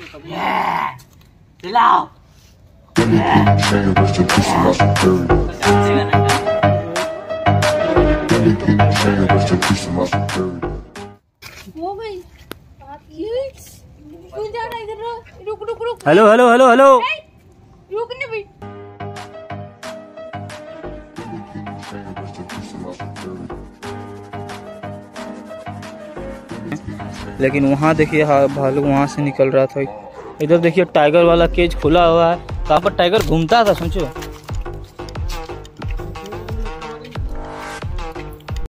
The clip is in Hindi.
चिल्लाओ। ओ भाई आप ये क्यों जा रहा है इधर? रुक रुक रुक। हेलो हेलो हेलो हेलो रुक ना भाई। लेकिन वहाँ देखिए भालू वहाँ से निकल रहा था। इधर देखिए टाइगर वाला केज खुला हुआ है। कहाँ पर टाइगर घूमता था सोचो।